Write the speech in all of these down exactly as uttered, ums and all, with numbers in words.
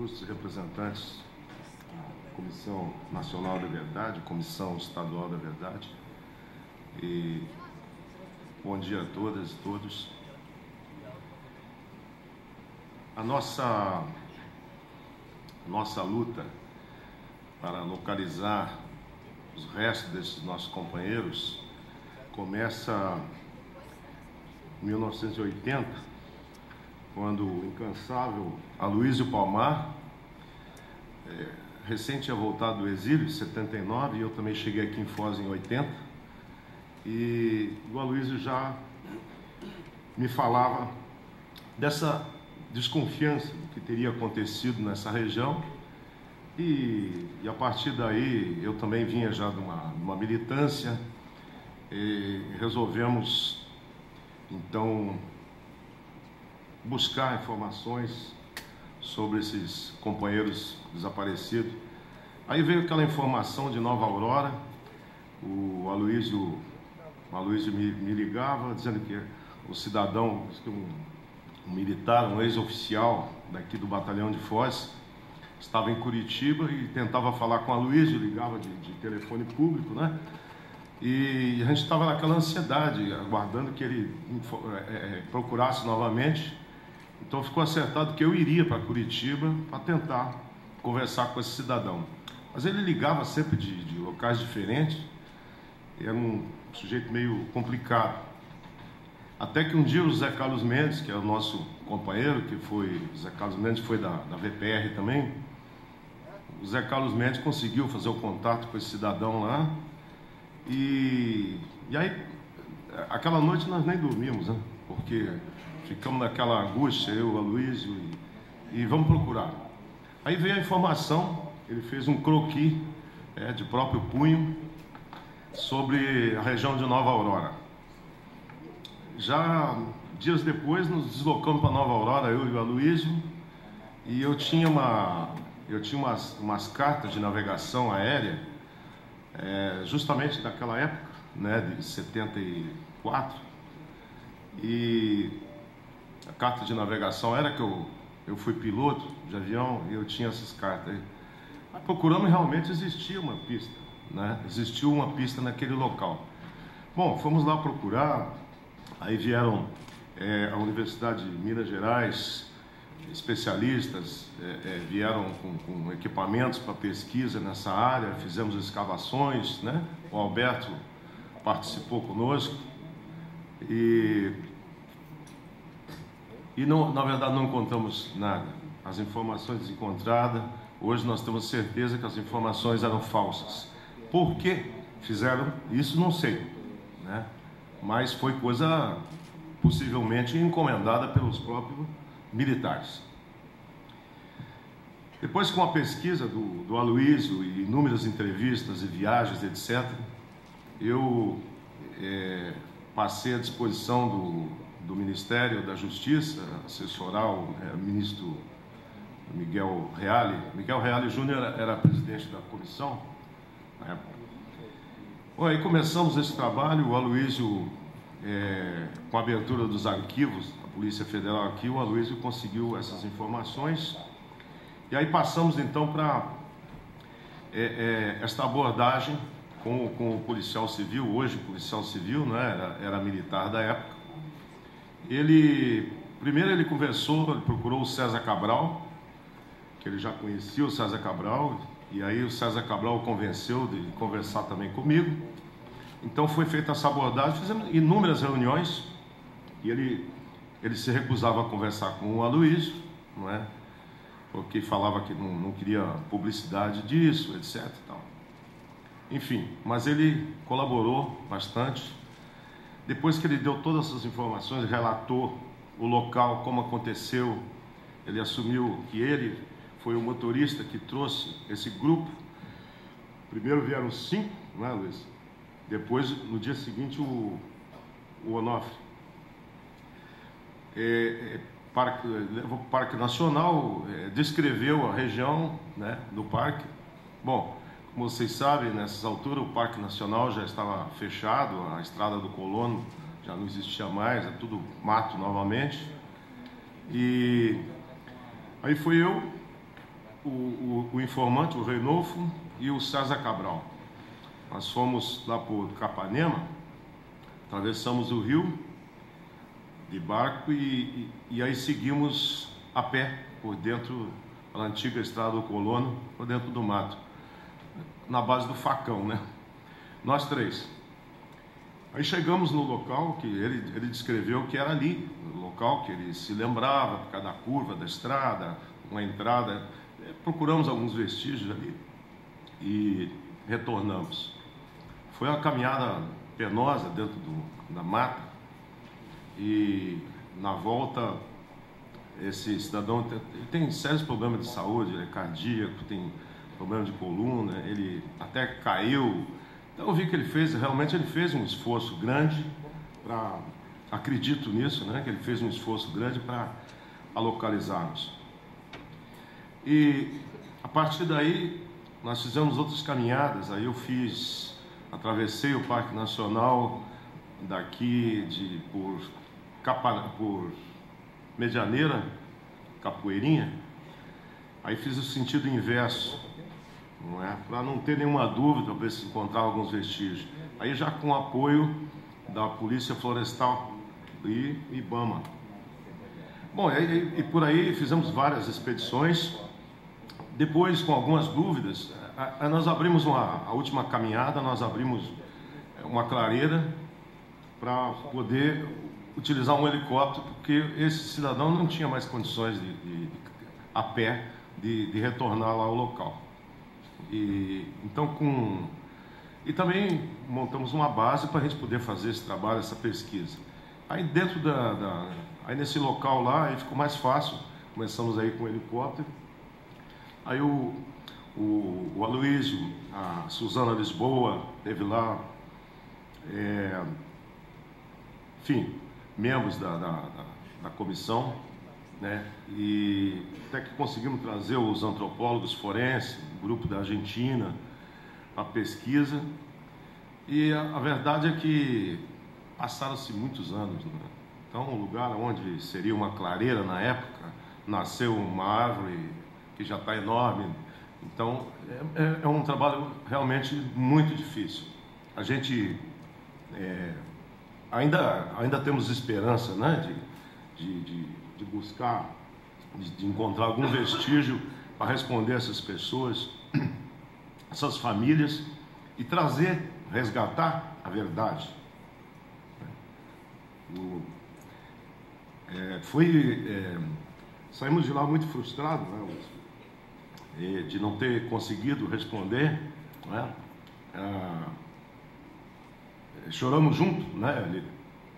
ilustres representantes da Comissão Nacional da Verdade, Comissão Estadual da Verdade, e bom dia a todas e todos. A nossa, a nossa luta para localizar os restos desses nossos companheiros começa em mil novecentos e oitenta, quando o incansável Aloysio Palmar, é, recém tinha voltado do exílio, em setenta e nove, e eu também cheguei aqui em Foz em oitenta, e o Aloysio já me falava dessa desconfiança do que teria acontecido nessa região, e, e a partir daí eu também vinha já de uma, de uma militância, e resolvemos então buscar informações sobre esses companheiros desaparecidos. Aí veio aquela informação de Nova Aurora, o Aloysio, o Aloysio me, me ligava dizendo que o cidadão, um, um militar, um ex-oficial daqui do batalhão de Foz, estava em Curitiba e tentava falar com o Aloysio, ligava de, de telefone público, né? E a gente estava naquela ansiedade, aguardando que ele é, é, procurasse novamente. Então ficou acertado que eu iria para Curitiba para tentar conversar com esse cidadão. Mas ele ligava sempre de, de locais diferentes, era um sujeito meio complicado. Até que um dia o Zé Carlos Mendes, que é o nosso companheiro, que foi, o Zé Carlos Mendes foi da, da V P R também, o Zé Carlos Mendes conseguiu fazer o contato com esse cidadão lá, e, e aí, aquela noite nós nem dormimos, né? Porque ficamos naquela angústia, eu, o Aloysio, e, e vamos procurar. Aí veio a informação, ele fez um croquis é, de próprio punho sobre a região de Nova Aurora. Já dias depois nos deslocamos para Nova Aurora, eu e o Aloysio, e eu tinha, uma, eu tinha umas, umas cartas de navegação aérea, é, justamente daquela época, né, de setenta e quatro, e a carta de navegação era que eu, eu fui piloto de avião e eu tinha essas cartas aí. Mas procuramos, realmente existia uma pista, né? Existiu uma pista naquele local. Bom, fomos lá procurar, aí vieram é, a Universidade de Minas Gerais, especialistas, é, é, vieram com, com equipamentos para pesquisa nessa área, fizemos escavações, né? O Alberto participou conosco e... E, não, na verdade, não encontramos nada. As informações encontradas, hoje nós temos certeza que as informações eram falsas. Por que fizeram isso, não sei, né? Mas foi coisa possivelmente encomendada pelos próprios militares. Depois, com a pesquisa do, do Aloysio e inúmeras entrevistas e viagens, etcétera, eu é, passei à disposição do do Ministério da Justiça, assessorar o é, ministro Miguel Reale. Miguel Reale Júnior era, era presidente da comissão na época. Bom, aí começamos esse trabalho, o Aloysio, é, com a abertura dos arquivos da Polícia Federal aqui, o Aloysio conseguiu essas informações, e aí passamos então para é, é, esta abordagem com, com o policial civil, hoje policial civil, né, era, era militar da época. Ele, primeiro ele conversou, ele procurou o César Cabral, que ele já conhecia o César Cabral, e aí o César Cabral o convenceu de conversar também comigo. Então foi feita essa abordagem, fizemos inúmeras reuniões, e ele, ele se recusava a conversar com o Aloysio, não é? Porque falava que não, não queria publicidade disso, etcétera e tal. Enfim, mas ele colaborou bastante. Depois que ele deu todas essas informações, relatou o local, como aconteceu, ele assumiu que ele foi o motorista que trouxe esse grupo. Primeiro vieram cinco, não é, Luiz? Depois, no dia seguinte, o, o Onofre. É, é, parque, levou para o Parque Nacional, é, descreveu a região, né, do parque. Bom, como vocês sabem, nessas alturas o Parque Nacional já estava fechado, a estrada do Colono já não existia mais, é tudo mato novamente. E aí fui eu, o, o, o informante, o Reinolfo e o César Cabral. Nós fomos lá por Capanema, atravessamos o rio de barco e, e, e aí seguimos a pé por dentro da antiga estrada do Colono, por dentro do mato, na base do facão, né? Nós três. Aí chegamos no local que ele, ele descreveu que era ali, o local que ele se lembrava, por causa da curva da estrada, uma entrada. Procuramos alguns vestígios ali e retornamos. Foi uma caminhada penosa dentro do, da mata e na volta esse cidadão tem, tem sérios problemas de saúde, ele é cardíaco, tem problema de coluna, ele até caiu. Então eu vi que ele fez, realmente ele fez um esforço grande para, acredito nisso, né, que ele fez um esforço grande para localizarmos. E a partir daí nós fizemos outras caminhadas, aí eu fiz, atravessei o Parque Nacional daqui de, por, Capa, por Medianeira, Capoeirinha, aí fiz o sentido inverso, não é? Para não ter nenhuma dúvida, para ver se encontrava alguns vestígios. Aí já com apoio da Polícia Florestal e IBAMA. Bom, e, e por aí fizemos várias expedições. Depois, com algumas dúvidas, a, a, nós abrimos uma, a última caminhada, nós abrimos uma clareira para poder utilizar um helicóptero, porque esse cidadão não tinha mais condições de, de, de a pé de, de retornar lá ao local. E então com e também montamos uma base para a gente poder fazer esse trabalho, essa pesquisa. Aí dentro da, da aí nesse local lá, aí ficou mais fácil. Começamos aí com o helicóptero. Aí o, o, o Aloysio, a Suzana Lisboa teve lá, é, enfim, membros da, da, da, da comissão, né? E até que conseguimos trazer os antropólogos forenses, o grupo da Argentina, a pesquisa. E a, a verdade é que passaram-se muitos anos, né? Então, o lugar onde seria uma clareira na época, nasceu uma árvore que já está enorme. Então, é, é um trabalho realmente muito difícil. A gente é, ainda, ainda temos esperança, né, de, de, de, de buscar, de, de encontrar algum vestígio para responder a essas pessoas, essas famílias, e trazer, resgatar a verdade. O, é, foi, é, saímos de lá muito frustrados, né, de não ter conseguido responder, né? Ah, choramos junto, né, Lívia?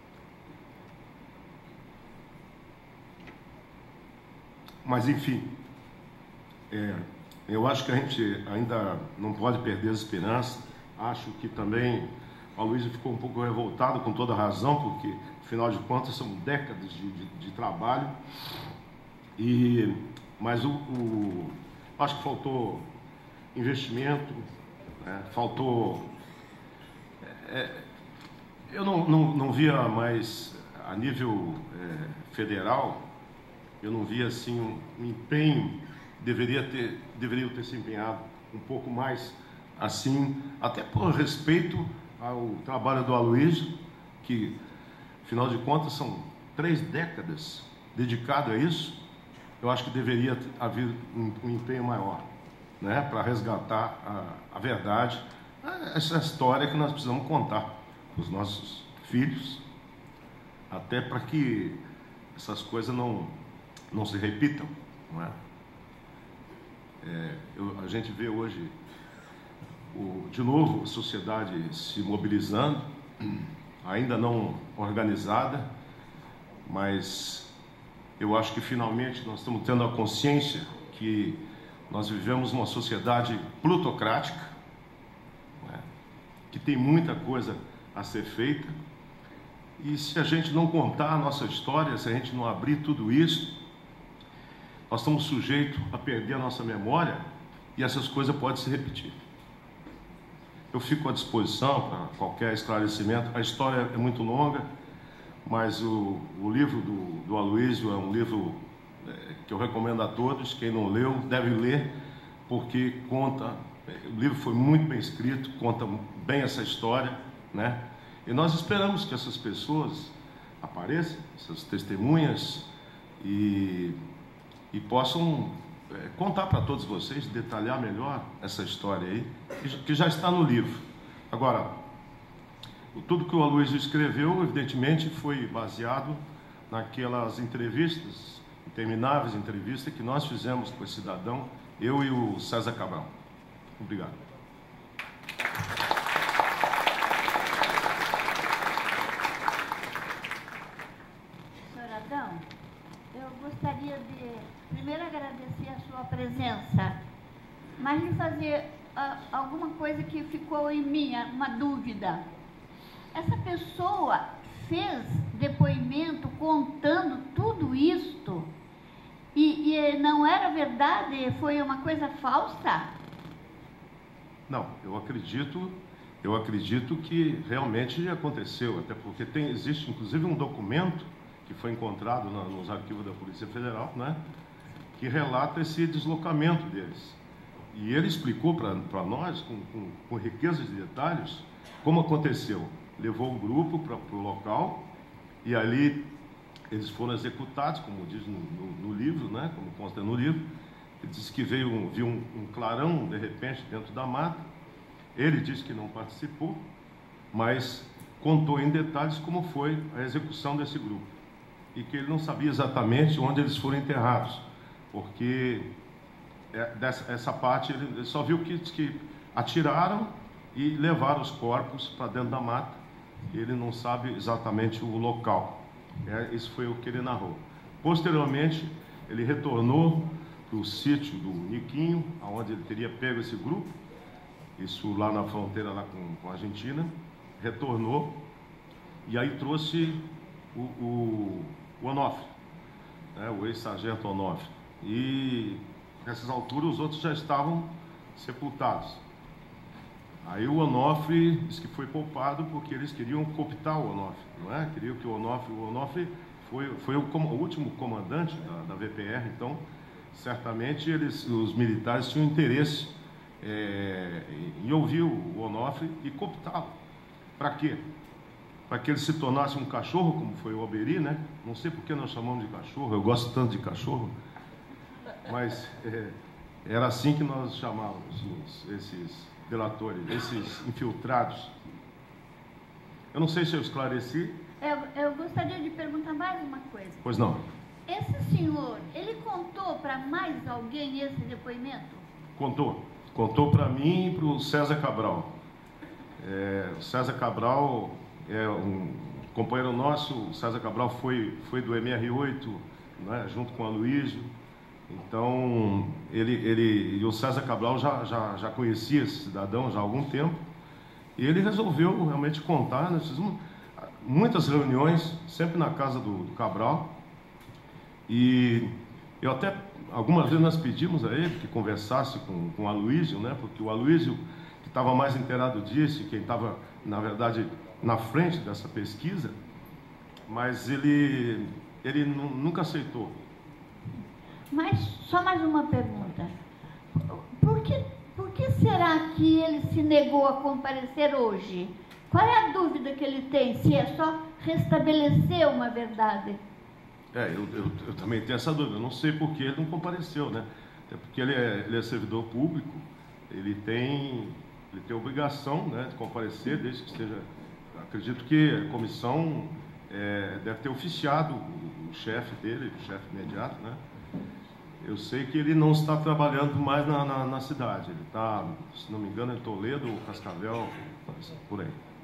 Mas enfim, é, eu acho que a gente ainda não pode perder a esperança. Acho que também o Aloysio ficou um pouco revoltado, com toda razão, porque afinal de contas são décadas de, de, de trabalho. E, mas o, o acho que faltou investimento, né? Faltou... É, eu não, não, não via mais, a nível é, federal, eu não via assim um, um empenho, deveria ter, deveriam ter se empenhado um pouco mais assim, até por respeito ao trabalho do Aloysio, que, afinal de contas, são três décadas dedicado a isso. Eu acho que deveria haver um, um empenho maior, né, para resgatar a, a verdade, essa história que nós precisamos contar para os nossos filhos, até para que essas coisas não, não se repitam, não é? É, eu, a gente vê hoje, o, de novo, a sociedade se mobilizando, ainda não organizada, mas eu acho que finalmente nós estamos tendo a consciência que nós vivemos uma sociedade plutocrática, né, que tem muita coisa a ser feita, e se a gente não contar a nossa história, se a gente não abrir tudo isso, nós estamos sujeitos a perder a nossa memória e essas coisas podem se repetir. Eu fico à disposição para qualquer esclarecimento. A história é muito longa, mas o, o livro do, do Aloysio é um livro é, que eu recomendo a todos. Quem não leu deve ler, porque conta, o livro foi muito bem escrito, conta bem essa história, né? E nós esperamos que essas pessoas apareçam, essas testemunhas, e, e possam é, contar para todos vocês, detalhar melhor essa história aí, que, que já está no livro. Agora, tudo que o Aloysio escreveu, evidentemente, foi baseado naquelas entrevistas, intermináveis entrevistas que nós fizemos com esse cidadão, eu e o César Cabral. Obrigado. Senhor Adão, eu gostaria de primeiro agradecer a sua presença, mas de fazer uh, alguma coisa que ficou em mim, uma dúvida. Essa pessoa fez depoimento contando tudo isto e, e não era verdade, foi uma coisa falsa? Não, eu acredito, eu acredito que realmente aconteceu, até porque tem, existe inclusive um documento que foi encontrado na, nos arquivos da Polícia Federal, né, que relata esse deslocamento deles. E ele explicou para nós, com, com, com riqueza de detalhes, como aconteceu. Levou um grupo para o local e ali eles foram executados, como diz no, no, no livro, né, como consta no livro. Ele disse que veio um, viu um, um clarão, de repente, dentro da mata. Ele disse que não participou, mas contou em detalhes como foi a execução desse grupo. E que ele não sabia exatamente onde eles foram enterrados, porque é, dessa, essa parte ele só viu que, que atiraram e levaram os corpos para dentro da mata. Ele não sabe exatamente o local. É, isso foi o que ele narrou. Posteriormente, ele retornou para o sítio do Niquinho, onde ele teria pego esse grupo, isso lá na fronteira lá com, com a Argentina, retornou e aí trouxe o, o, o Onofre, né, o ex-sargento Onofre. E nessas alturas os outros já estavam sepultados. Aí o Onofre disse que foi poupado porque eles queriam cooptar o Onofre, não é? Queriam que o Onofre, o Onofre foi, foi o, o último comandante da, da V P R, então certamente eles, os militares tinham interesse é, em ouvir o Onofre e cooptá-lo. Para quê? Para que ele se tornasse um cachorro, como foi o Alberi, né? Não sei por que nós chamamos de cachorro, eu gosto tanto de cachorro, mas é, era assim que nós chamávamos os, esses delatores, esses infiltrados. Eu não sei se eu esclareci. Eu, eu gostaria de perguntar mais uma coisa. Pois não. Esse senhor, ele contou para mais alguém esse depoimento? Contou. Contou para mim e para o César Cabral. É, o César Cabral é um companheiro nosso. O César Cabral foi, foi do M R oito, né, junto com o Aloysio. Então, ele, ele, e o César Cabral já, já, já conhecia esse cidadão já há algum tempo, e ele resolveu realmente contar. Nós fizemos muitas reuniões, sempre na casa do, do Cabral, e eu até, algumas vezes nós pedimos a ele que conversasse com, com o Aloysio, né, porque o Aloysio, que estava mais inteirado disso, quem estava, na verdade, na frente dessa pesquisa, mas ele, ele nunca aceitou. Mas, só mais uma pergunta. Por que, por que será que ele se negou a comparecer hoje? Qual é a dúvida que ele tem? Se é só restabelecer uma verdade? É, eu, eu, eu também tenho essa dúvida. Eu não sei por que ele não compareceu, né? Até porque ele é, ele é servidor público, ele tem, ele tem obrigação, né, de comparecer, desde que esteja... Acredito que a comissão é, deve ter oficiado o, o chefe dele, o chefe imediato, né? Eu sei que ele não está trabalhando mais na, na, na cidade. Ele está, se não me engano, em Toledo ou Cascavel, por aí.